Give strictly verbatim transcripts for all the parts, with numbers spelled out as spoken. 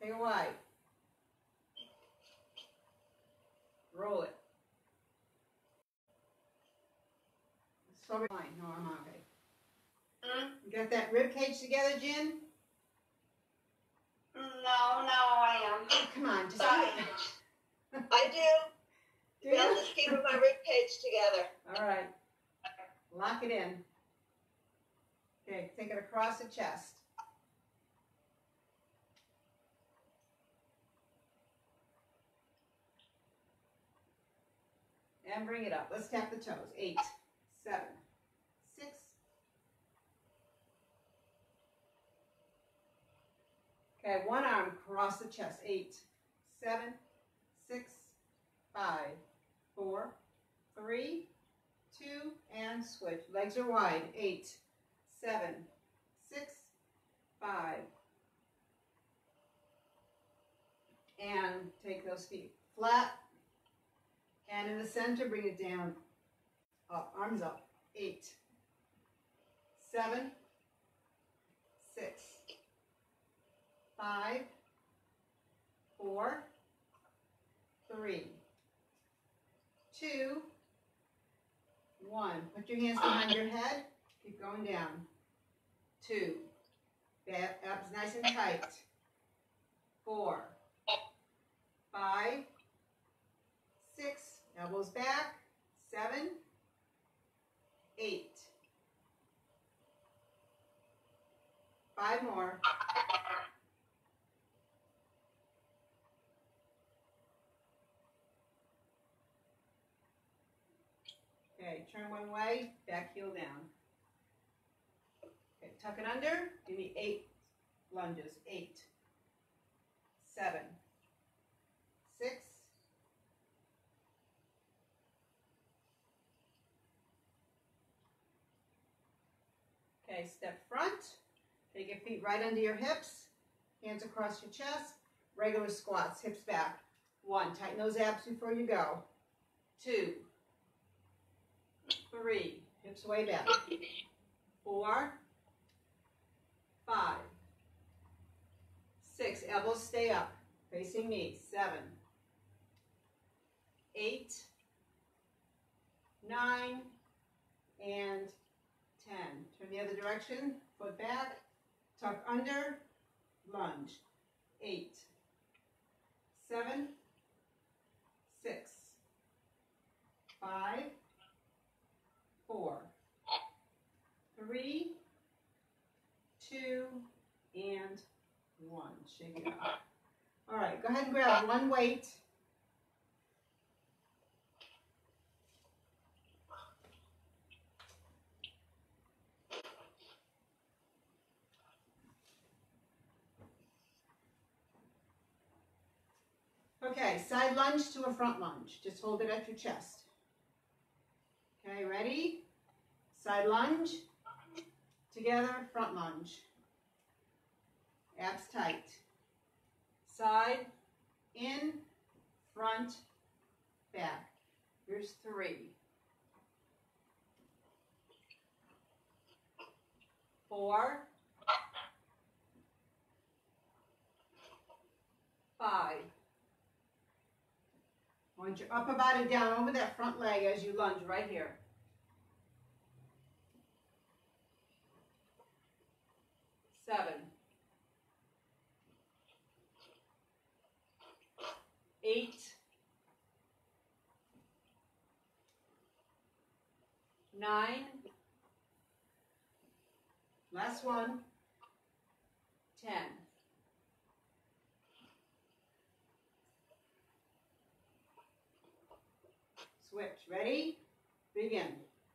Take it wide. Roll it. Slowly. Fine. No, I'm okay. Hmm? You got that rib cage together, Jen? No, no, I am. Oh, come on, just I, I do. do Beth it. is keeping my rib cage together. All right. Lock it in. Okay, take it across the chest. And bring it up. Let's tap the toes. Eight, seven, six. Okay, one arm across the chest. Eight, seven, six, five, four, three, two, and switch. Legs are wide. Eight, seven, six, five. And take those feet flat. And in the center, bring it down. Up, arms up. Eight, seven, six, five, four, three, two, one. Put your hands behind your head. Keep going down. Two. Abs nice and tight. Four, five, six. Elbows back. Seven, eight. Five more. Okay, turn one way, back heel down. Okay, tuck it under. Give me eight lunges. Eight, seven, six, okay, step front. Take your feet right under your hips. Hands across your chest. Regular squats, hips back. One, tighten those abs before you go. Two, three, hips way back. Four, five, six, elbows stay up, facing me. Seven, eight, nine, and ten. Turn the other direction, foot back, tuck under, lunge. Eight, seven, six, five, four, three, two, and one. Shake it out. All right, go ahead and grab one weight. Okay, side lunge to a front lunge. Just hold it at your chest. Okay, ready? Side lunge, together, front lunge. Abs tight. Side, in, front, back. Here's three. Four. Five. Want your upper body down over that front leg as you lunge right here. Seven. Eight. Nine. Last one. Ten. Switch. Ready? Begin.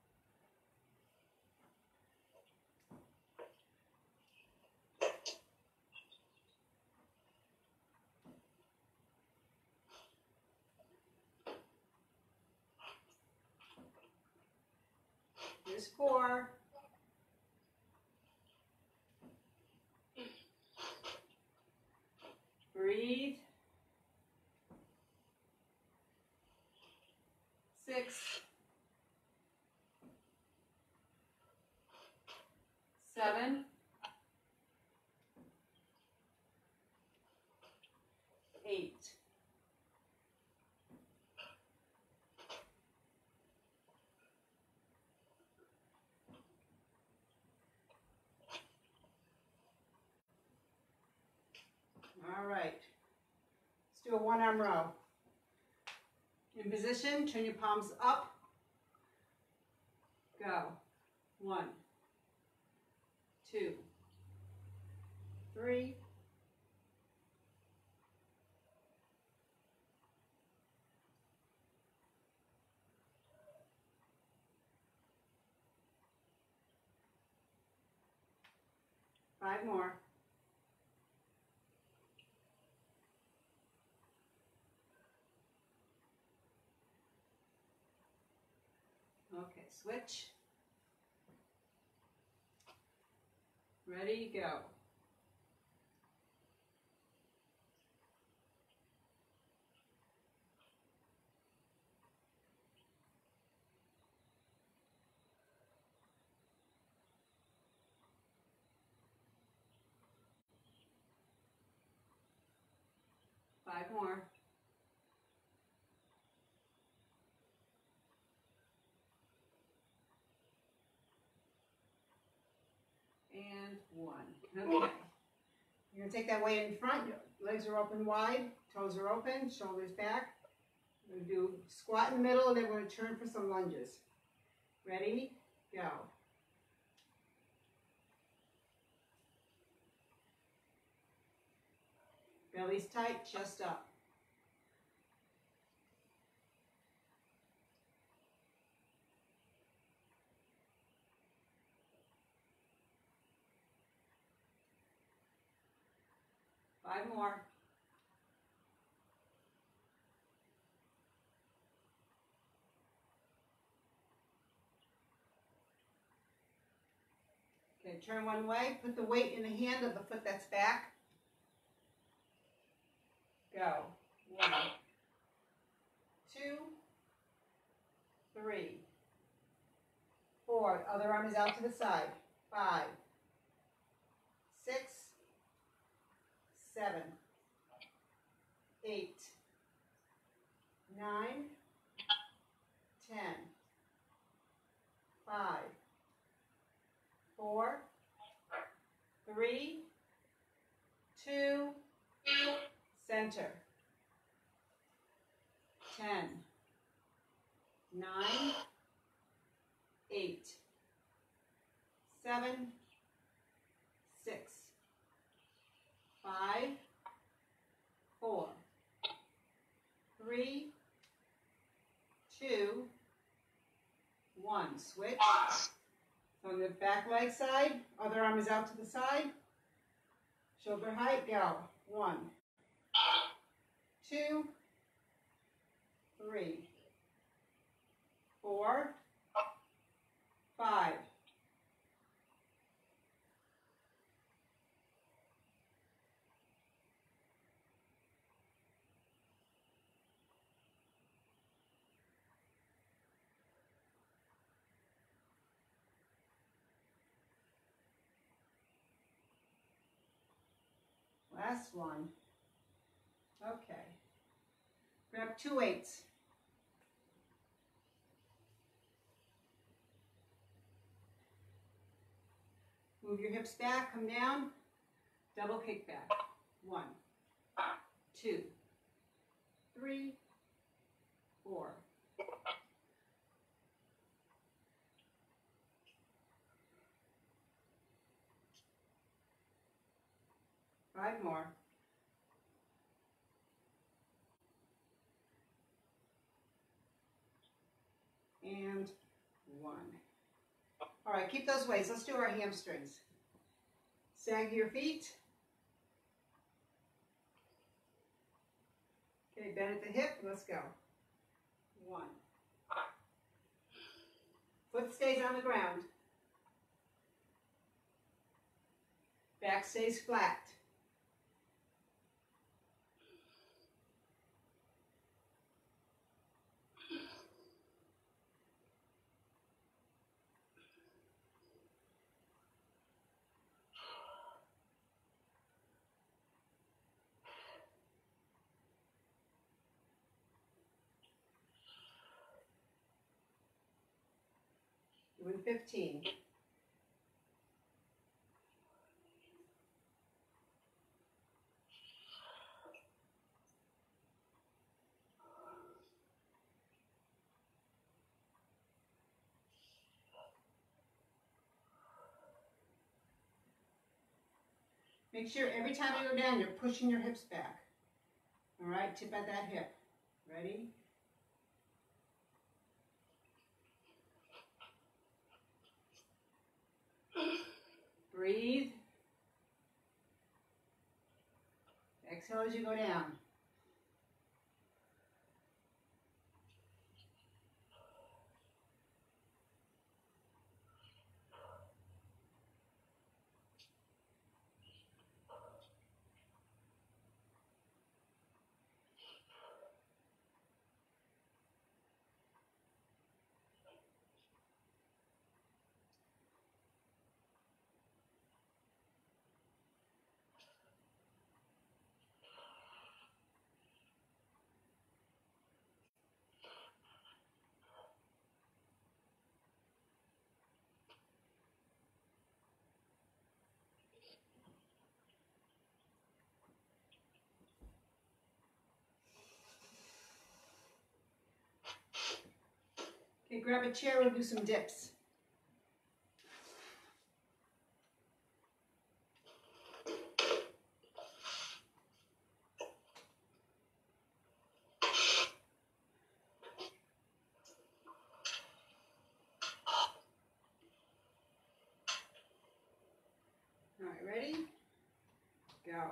Here's four. Breathe. Six. Seven. eight. All right. Let's do a one arm row. In position, turn your palms up. Go. One, two, three, five more. Okay, switch. Ready, go. Five more. And one. Okay. You're going to take that weight in front. Your legs are open wide. Toes are open. Shoulders back. We're going to do squat in the middle, and then we're going to turn for some lunges. Ready? Go. Belly's tight, chest up. Five more. Okay, turn one way. Put the weight in the hand of the foot that's back. Go. One, two, three, four. Other arm is out to the side. Five, six, seven, eight, nine, ten, five, four, three, two, center. Ten, nine, eight, seven, six, five, four, three, two, one. Switch. On the back leg side, other arm is out to the side. Shoulder height, go. One, two, three, four, five, last one. Okay. Grab two weights. Move your hips back, come down, double kick back. One, two, three, four. Five more. And one. All right, keep those weights. Let's do our hamstrings. Sag your feet. Okay, bend at the hip. Let's go. One. Foot stays on the ground. Back stays flat. Doing fifteen. Make sure every time you go down, you're pushing your hips back. All right, tip at that hip. Ready? Breathe. Exhale as you go down. Okay, grab a chair, we'll do some dips. All right, ready? Go.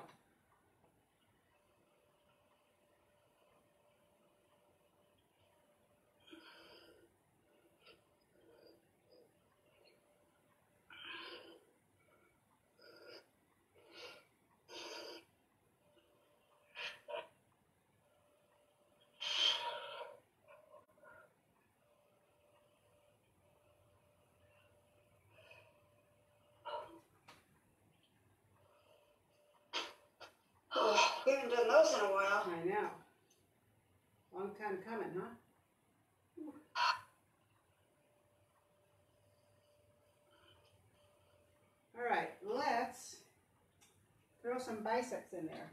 Oh, we haven't done those in a while. I know. Long time coming, huh? Whew. All right, let's throw some biceps in there.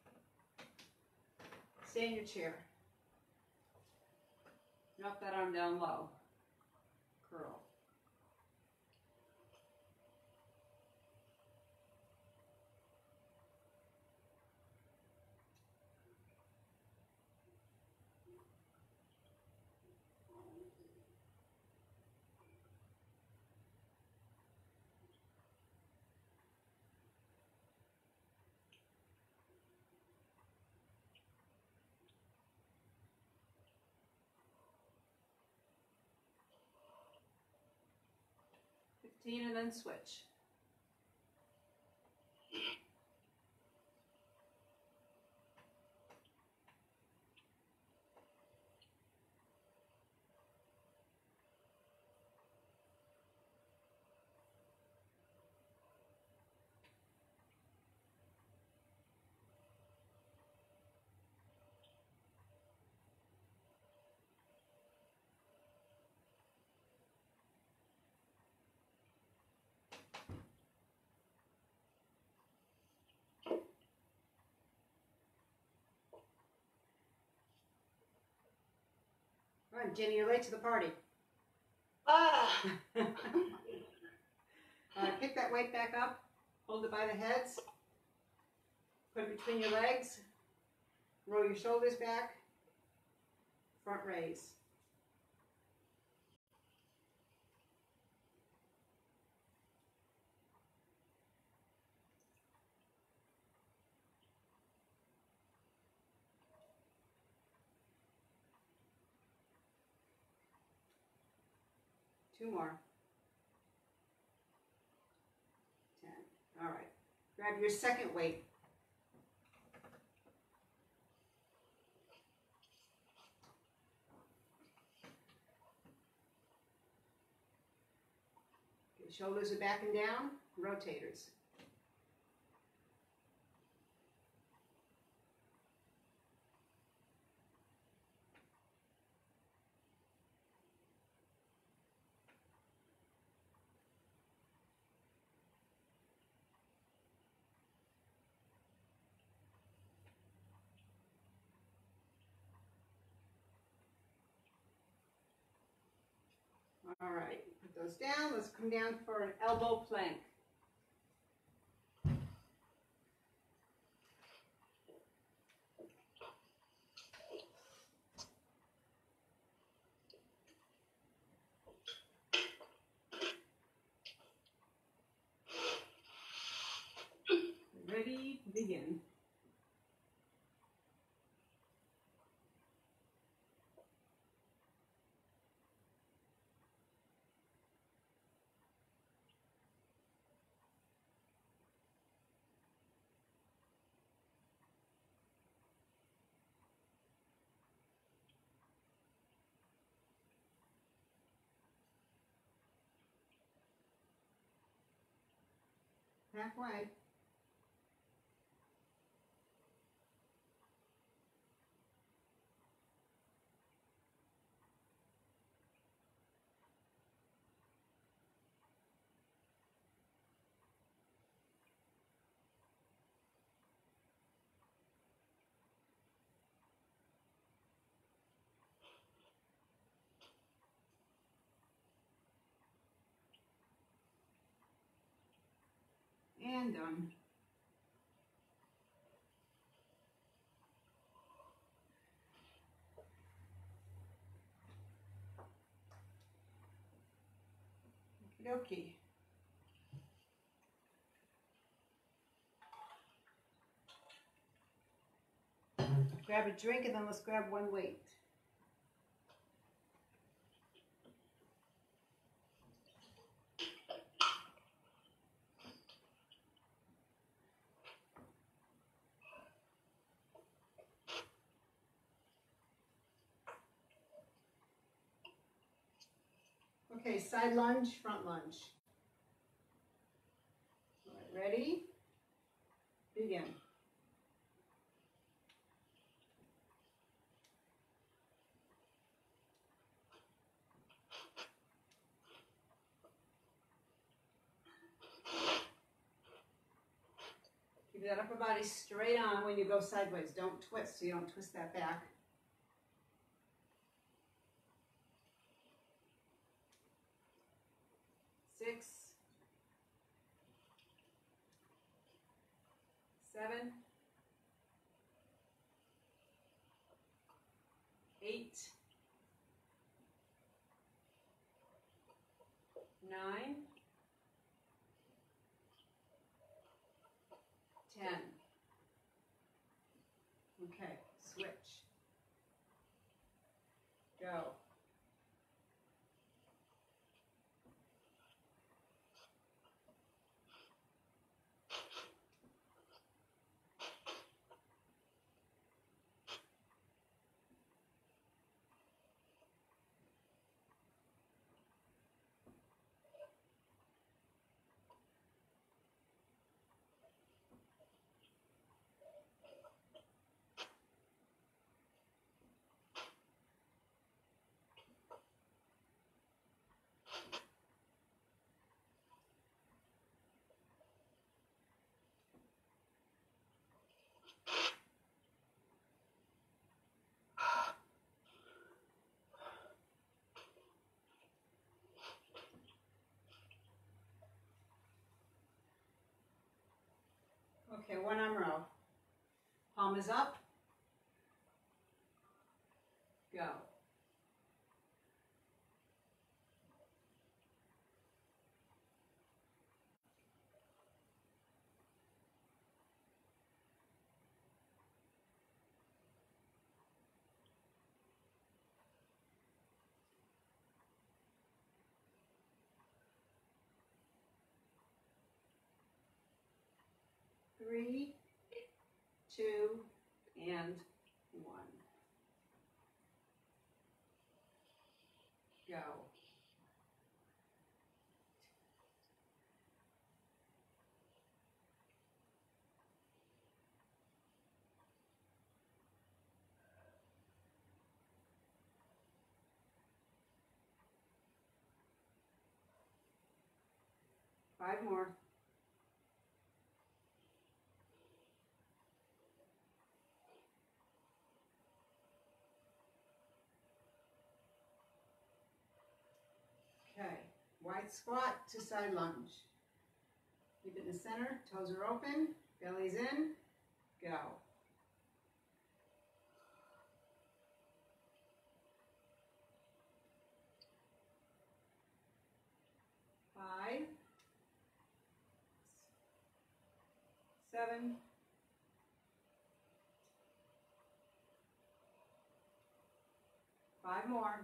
Stay in your chair. Drop that arm down low. Curl. fifteen and then switch. All right, Jenny, you're late to the party. Ah. uh, pick that weight back up. Hold it by the heads. Put it between your legs. Roll your shoulders back. Front raise. Two more. Ten. All right. Grab your second weight. Okay, shoulders are back and down. Rotators. All right, put those down. Let's come down for an elbow plank. Ready, begin. Halfway. And done. Okie dokie. Grab a drink and then let's grab one weight. Okay, side lunge, front lunge. All right, ready? Begin. Keep that upper body straight on when you go sideways. Don't twist, so you don't twist that back. Six, seven, eight, nine, ten. Okay, switch. Go. Okay, one arm row. Palm is up. Go. Three, two, and one. Go. Five more. Side squat to side lunge. Keep it in the center, toes are open, belly's in, go. Five, seven, five more.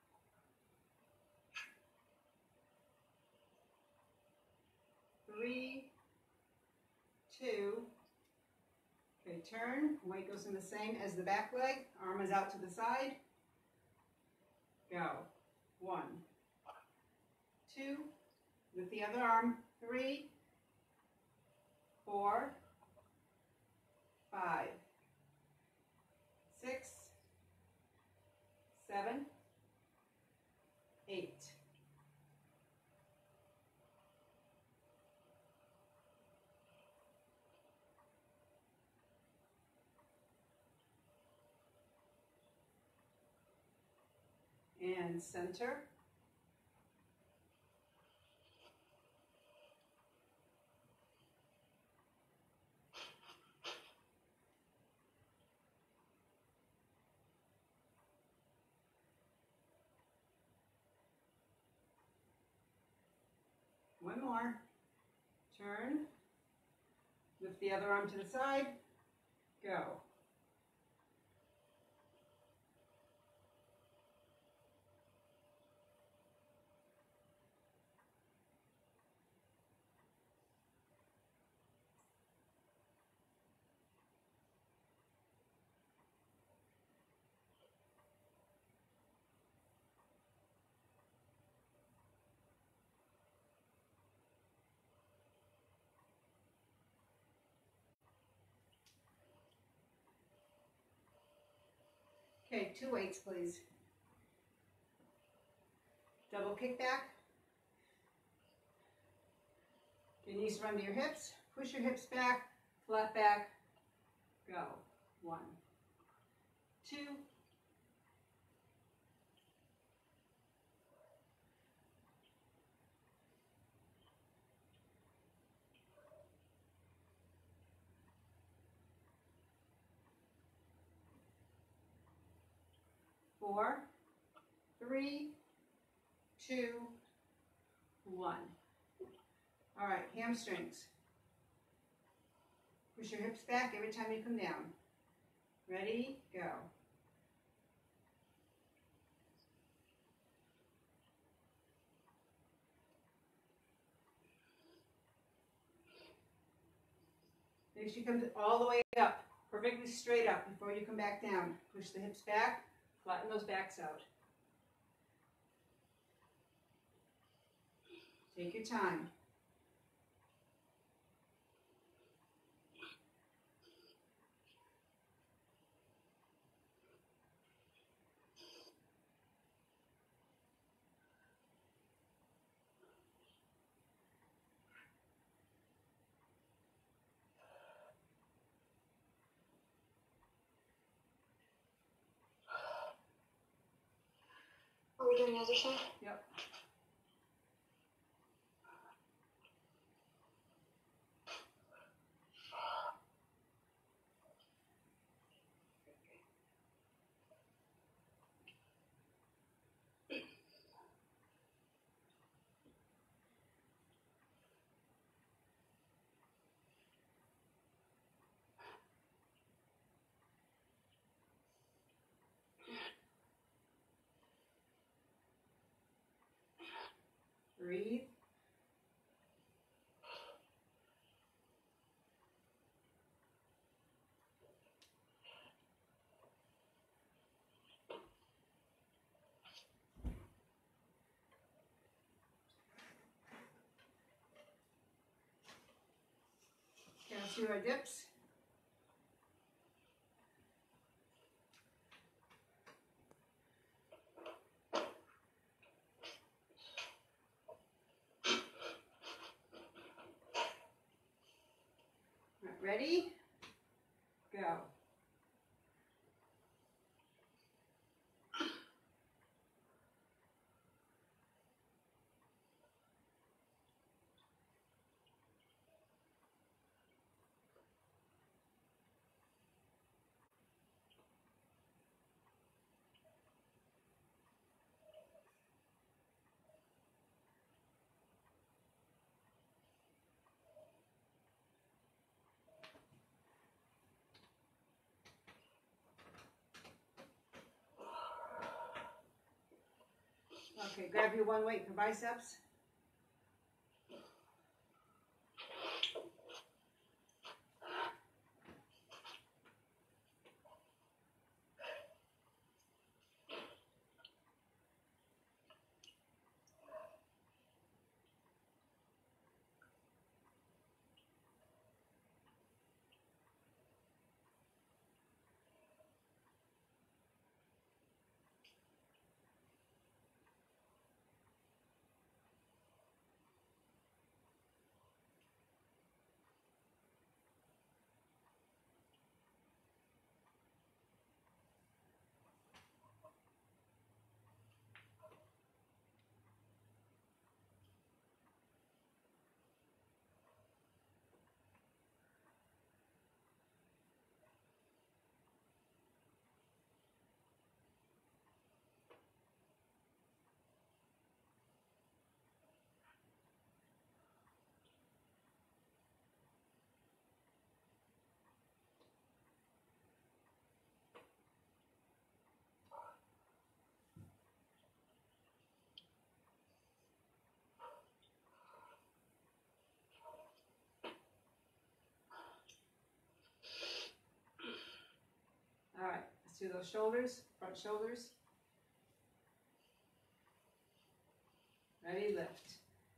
Three, two, okay, turn, weight goes in the same as the back leg, arm is out to the side, go, one, two, with the other arm, three, four, five, six, seven, eight. And center. One more. Turn. Lift the other arm to the side. Go. Okay, two weights, please. Double kick back. Your knees run to your hips. Push your hips back, flat back, go. One, two, four, three, two, one. All right, hamstrings. Push your hips back every time you come down. Ready, go. Make sure you come all the way up, perfectly straight up before you come back down. Push the hips back, flatten those backs out. Take your time. Are we doing the other side? Yep. Breathe. Okay, let's do our dips. Ready? Go. Okay, grab your one weight for biceps. All right, let's do those shoulders, front shoulders. Ready, lift.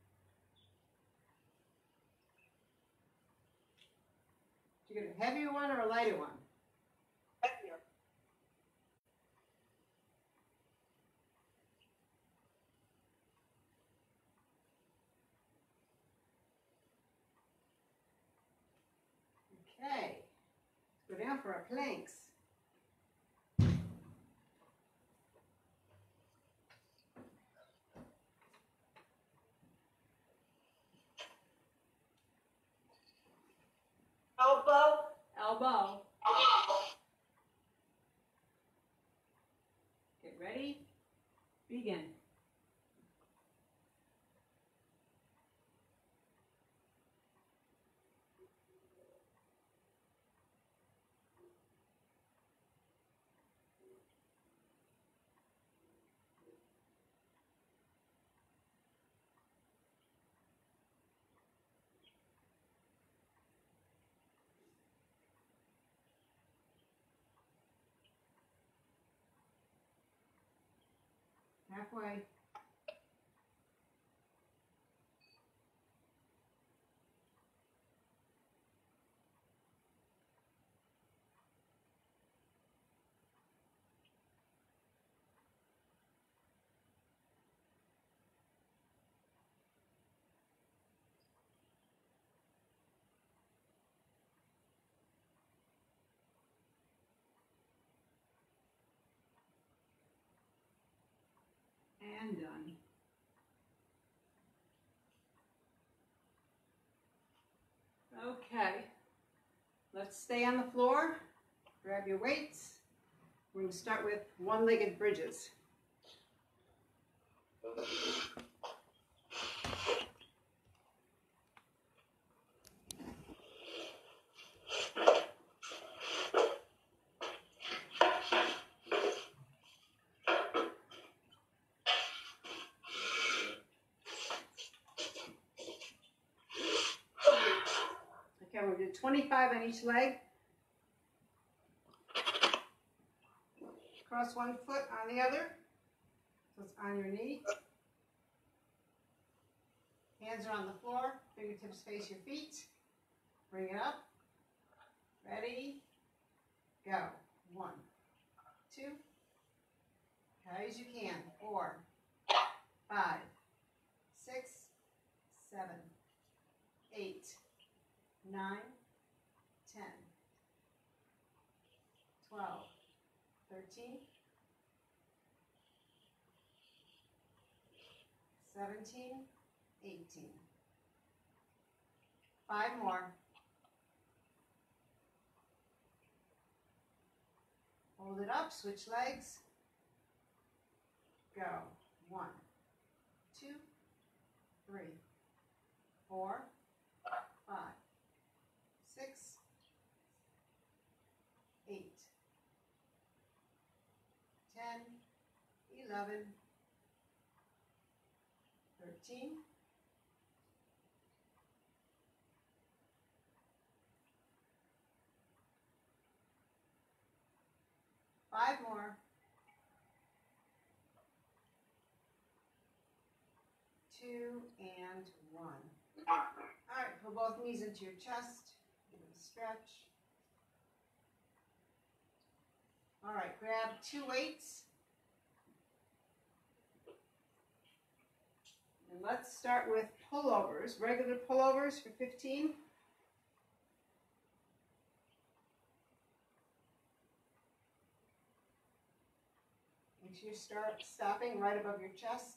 You get a heavier one or a lighter one? Heavier. Okay, let's go down for our planks. Elbow. Elbow. Get ready, begin. Halfway. And done. Okay, let's stay on the floor. Grab your weights. We're going to start with one-legged bridges. Okay, we'll do twenty-five on each leg. Cross one foot on the other, so it's on your knee. Hands are on the floor, fingertips face your feet. Bring it up. Ready, go. One, two, high as you can. Four, five, six, seven, eight, nine, ten, twelve, thirteen, seventeen, eighteen. Five more. Hold it up, switch legs. Go. One, two, three, four, five, six, eight, ten, eleven, fifteen. Five more. Two and one. All right, pull both knees into your chest. Give it a stretch. All right, grab two weights. And let's start with pullovers, regular pullovers for fifteen. Make sure you start stopping right above your chest.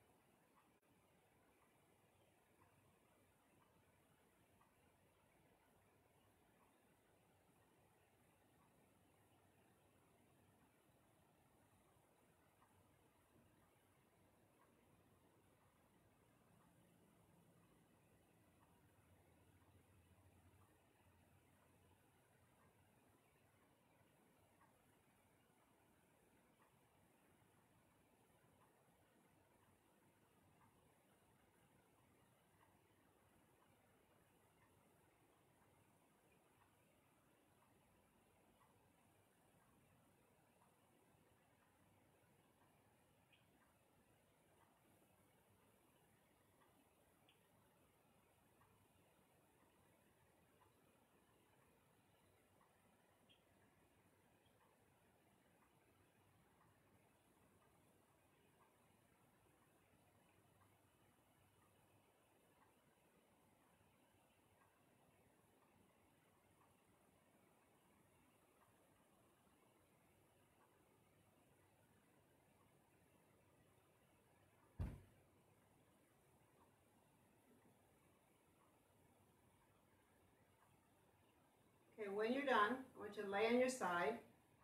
Okay, when you're done, I want you to lay on your side.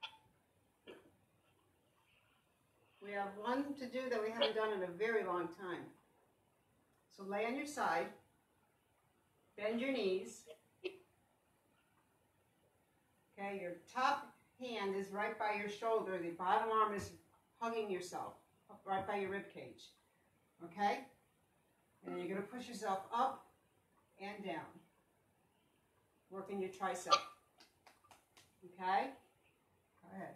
We have one to do that we haven't done in a very long time. So lay on your side, bend your knees. Okay, your top hand is right by your shoulder. The bottom arm is hugging yourself, up right by your rib cage. Okay? And then you're going to push yourself up and down. Working your tricep. Okay? Go ahead.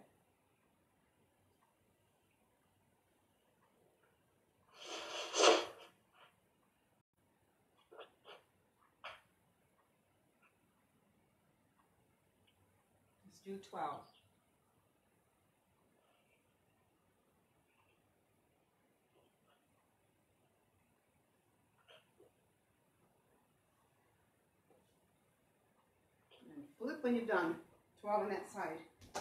Let's do twelve. And flip when you're done. twelve on that side.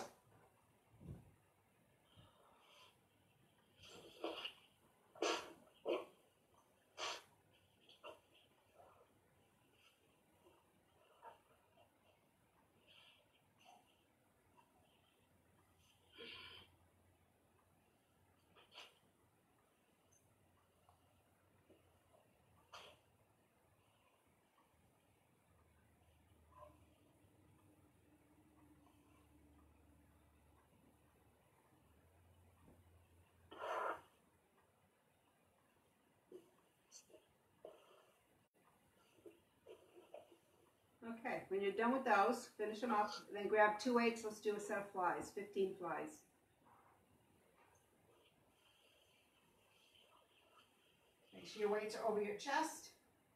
Okay, when you're done with those, finish them up, then grab two weights. Let's do a set of flies, fifteen flies. Make sure your weights are over your chest.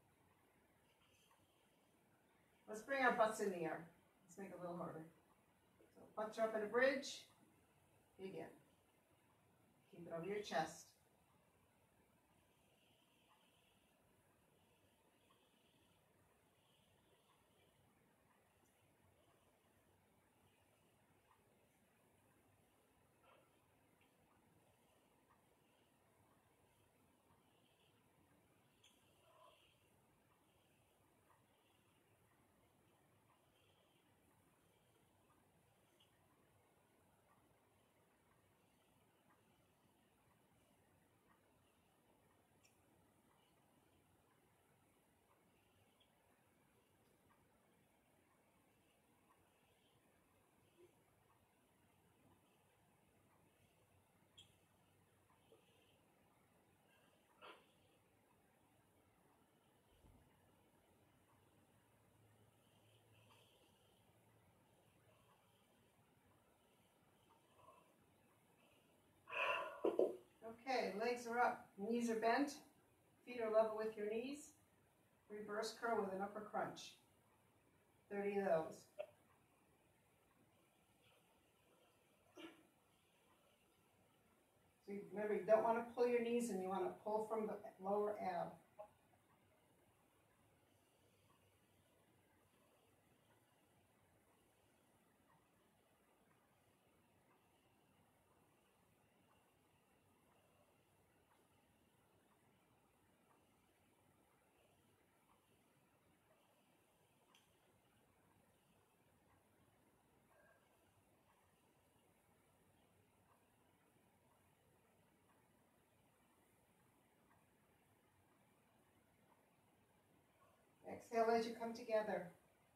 Let's bring our butts in the air. Let's make it a little harder. So butts are up in a bridge. Begin. Keep it over your chest. Okay, legs are up, knees are bent, feet are level with your knees. Reverse curl with an upper crunch. thirty of those. So you, remember, you don't want to pull your knees in, you want to pull from the lower ab. Exhale as you come together.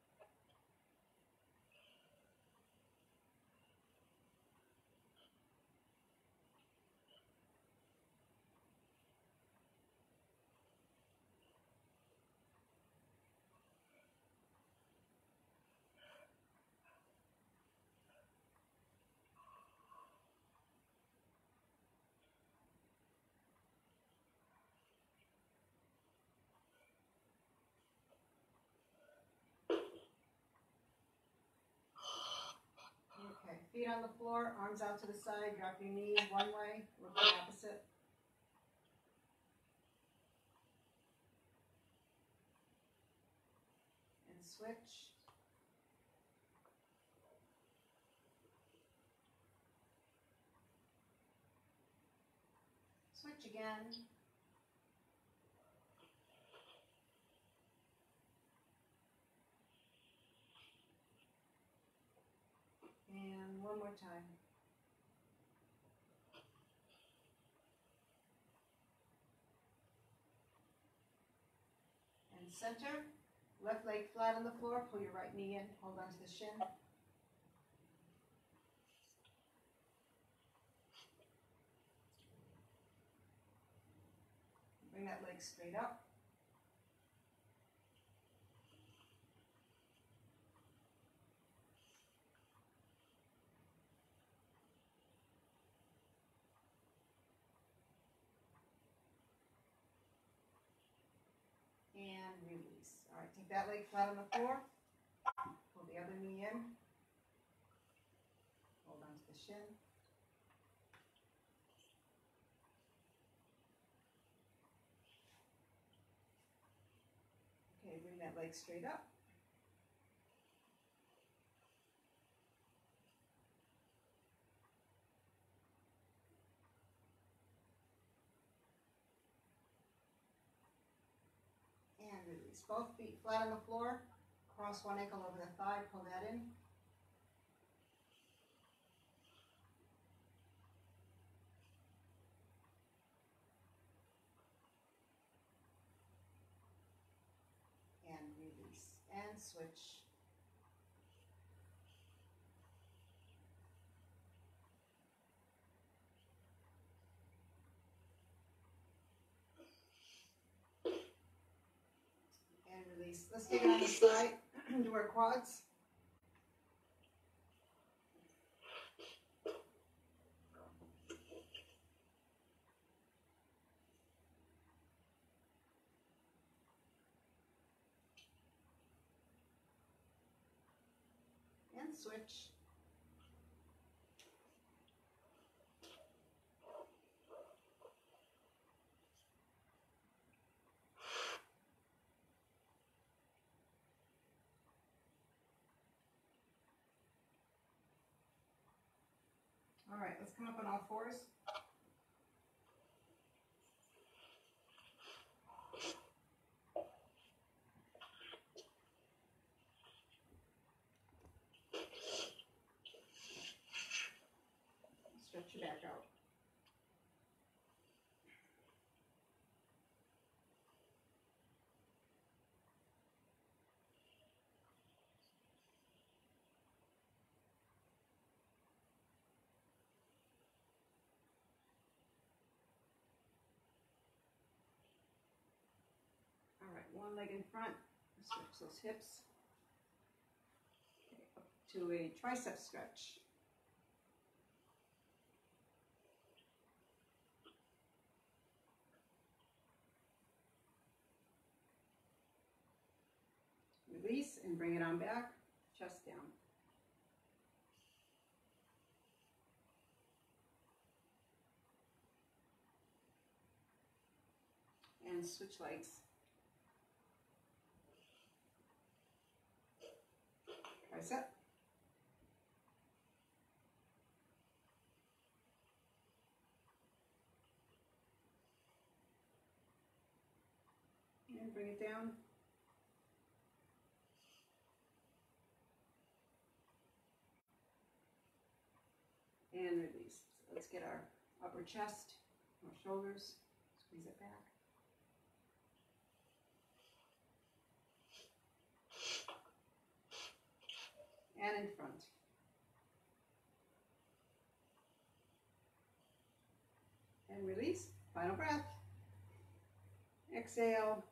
Okay, feet on the floor, arms out to the side, drop your knees one way, look the opposite. And switch. Switch again. And one more time. And center. Left leg flat on the floor. Pull your right knee in. Hold on to the shin. Bring that leg straight up. And release. All right, take that leg flat on the floor. Pull the other knee in. Hold on to the shin. Okay, bring that leg straight up. And release. Both feet flat on the floor. Cross one ankle over the thigh. Pull that in. And release. And switch. And release. Let's take it on the side. Do our quads. And switch. All right, let's come up on all fours. Stretch your back out. All right, one leg in front. Stretch those hips. Okay, up to a tricep stretch. bring it on back, chest down. And switch legs. Tricep. And bring it down. And release. So let's get our upper chest, our shoulders, squeeze it back. And in front. And release. Final breath. Exhale.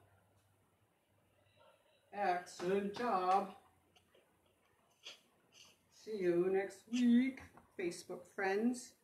Excellent job. See you next week, Facebook friends.